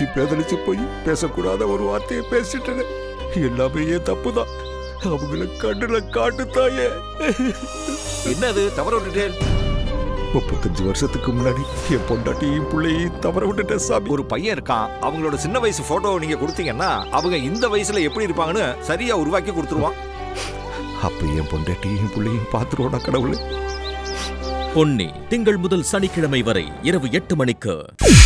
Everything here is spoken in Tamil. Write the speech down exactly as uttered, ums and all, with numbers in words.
பத்தி பேதலிச்சு போய் பேசக்கூடாத ஒரு வார்த்தையை பேசிட்டேன். எல்லாமே ஏன் தப்புதான். அவங்கள கண்ணுல காட்டுத்தாயே. என்னது தவற விட்டுட்டேன்? முப்பத்தஞ்சு வருஷத்துக்கு முன்னாடி என் பொண்டாட்டியும் பிள்ளையும் தவற விட்டுட்டேன் சாமி. ஒரு பையன் இருக்கான், அவங்களோட சின்ன வயசு போட்டோவை நீங்க கொடுத்தீங்கன்னா அவங்க இந்த வயசுல எப்படி இருப்பாங்கன்னு சரியா உருவாக்கி கொடுத்துருவான். அப்ப என் பொண்டாட்டியும் பிள்ளையும் பார்த்துருவோம் கடவுளே. பொன்னி திங்கள் முதல் சனிக்கிழமை வரை இரவு எட்டு மணிக்கு.